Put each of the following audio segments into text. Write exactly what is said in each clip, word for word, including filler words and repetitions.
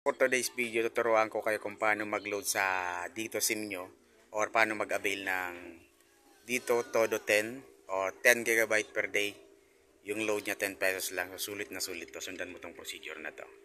For today's video, tuturuan ko kayo kung paano mag-load sa Dito SIM nyo or paano mag-avail ng Dito Todo ten or ten gigabyte per day. Yung load niya ten pesos lang. So, sulit na sulit to. Sundan mo tong procedure na to.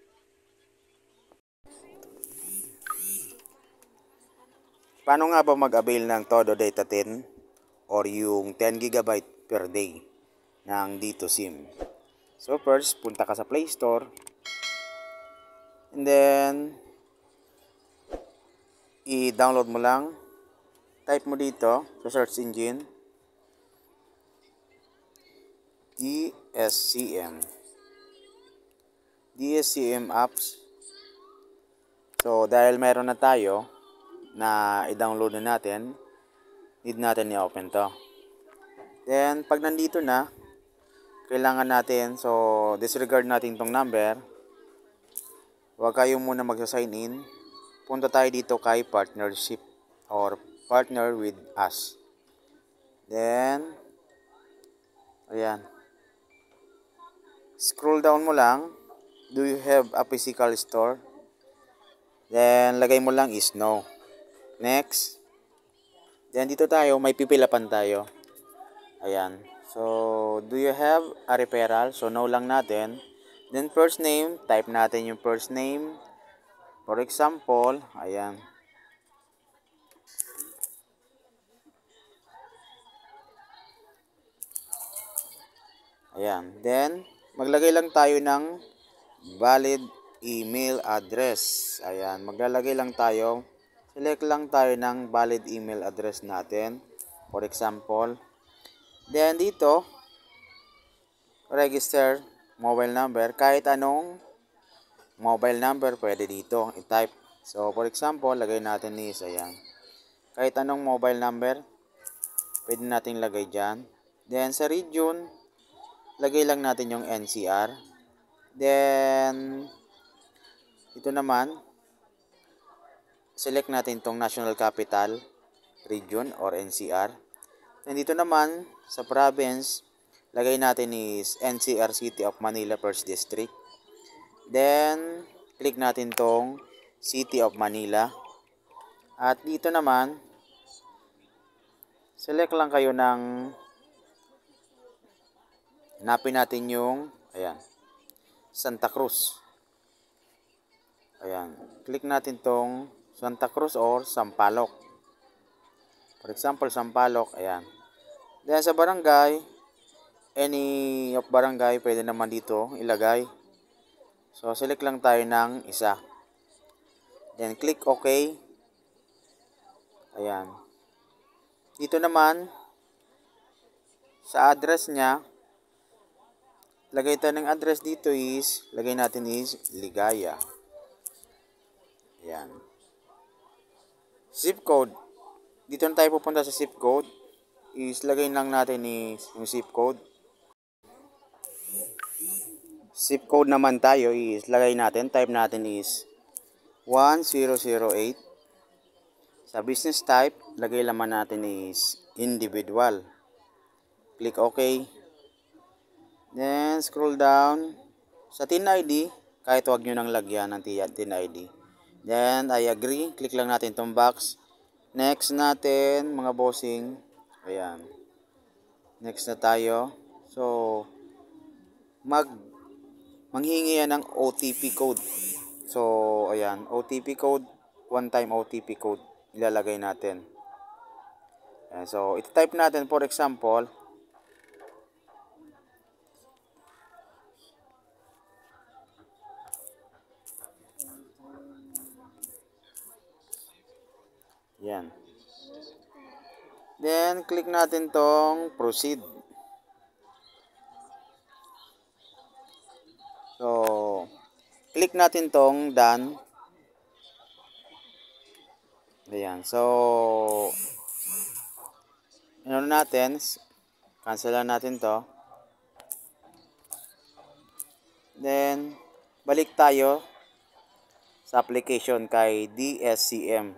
Paano nga ba mag-avail ng Todo Data ten or yung ten gigabyte per day ng Dito SIM? So first, punta ka sa Play Store. And then, i-download mo lang. Type mo dito sa search engine, D S C M. D S C M apps. So, dahil meron na tayo na i-download na natin, need natin i-open to. Then, pag nandito na, kailangan natin, so, disregard natin tong number. Huwag kayo muna magsa-sign in. Punta tayo dito kay partnership or partner with us. Then, ayan. Scroll down mo lang. Do you have a physical store? Then, lagay mo lang is no. Next. Then, dito tayo, may pipilapan tayo. Ayan. So, do you have a referral? So, no lang natin. Then, first name. Type natin yung first name. For example, ayan. Ayan. Then, maglagay lang tayo ng valid email address. Ayan. Maglalagay lang tayo. Select lang tayo ng valid email address natin. For example. Then, dito, register mobile number. Kahit anong mobile number, pwede dito i-type. So, for example, lagay natin is, ayan. Kahit anong mobile number, pwede natin lagay dyan. Then, sa region, lagay lang natin yung N C R. Then, ito naman, select natin itong National Capital Region or N C R. And dito naman, sa province, lagay natin is N C R City of Manila First District. Then, click natin tong City of Manila. At dito naman, select lang kayo ng, hanapin natin yung, ayan, Santa Cruz. Ayan, click natin tong Santa Cruz or Sampaloc. For example, Sampaloc, ayan. Then sa barangay, any of barangay, pwede naman dito ilagay. So, select lang tayo ng isa. Then, click OK. Ayan. Dito naman, sa address niya, lagay tayo ng address dito is, lagay natin is Ligaya. Ayan. Zip code. Dito na tayo pupunta sa zip code. Is, lagay lang natin is yung zip code. Zip code naman tayo is, lagay natin, type natin is one zero zero eight. Sa business type, lagay naman natin is individual. Click OK. Then, scroll down. Sa T I N I D, kahit huwag nyo nang lagyan ng T I N I D. Then, I agree. Click lang natin itong box. Next natin, mga bossing. Ayan. Next na tayo. So, mag manghingi yan ng O T P code. So, ayan. O T P code. One time O T P code. Ilalagay natin. Ayan. So, ito-type natin. For example, yan. Then, click natin tong proceed. So, click natin tong done. Ayan. So, ano natin, cancelan natin to. Then, balik tayo sa application kay D S C M.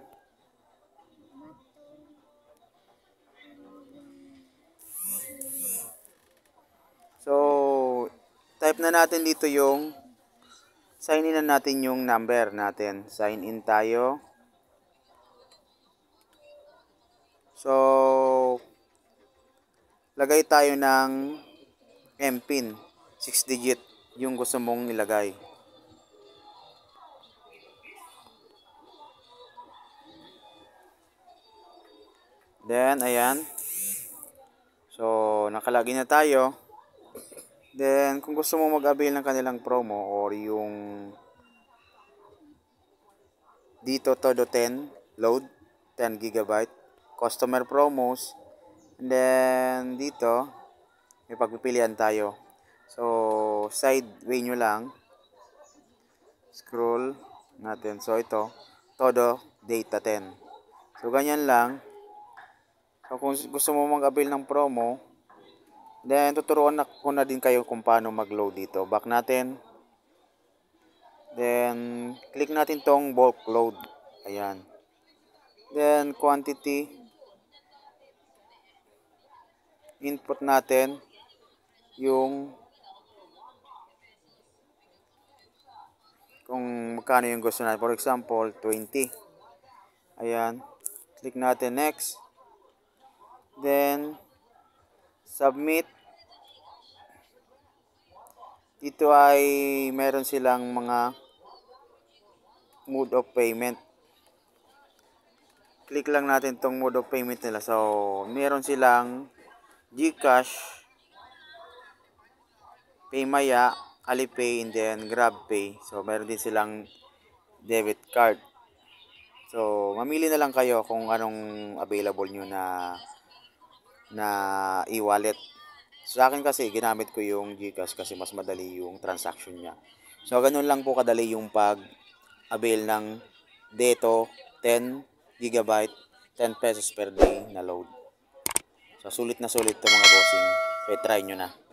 So, type na natin dito yung sign in na natin yung number natin. Sign in tayo. So, lagay tayo ng M PIN, six digit yung gusto mong ilagay. Then, ayan. So, nakalagin na tayo. Then, kung gusto mo mag-avail ng kanilang promo or yung dito todo ten, load, ten gigabyte, customer promos, and then dito, may pagpipilian tayo. So, sideway nyo lang, scroll natin. So, ito, todo data ten. So, ganyan lang. So, kung gusto mo mag-avail ng promo, then, tuturuan na ko na din kayo kung paano mag-load dito. Back natin. Then, click natin tong bulk load. Ayan. Then, quantity. Input natin yung kung magkano yung gusto natin. For example, twenty. Ayan. Click natin next. Then, submit. Dito ay meron silang mga mode of payment. Click lang natin tong mode of payment nila. So, meron silang GCash, Paymaya, Alipay, and then GrabPay. So, meron din silang debit card. So, mamili na lang kayo kung anong available nyo na na e-wallet. Sa akin kasi, ginamit ko yung GCash kasi mas madali yung transaction niya. So, ganun lang po kadali yung pag-avail ng dito ten gigabyte, ten pesos per day na load. So, sulit na sulit to mga bossing. So, try nyo na.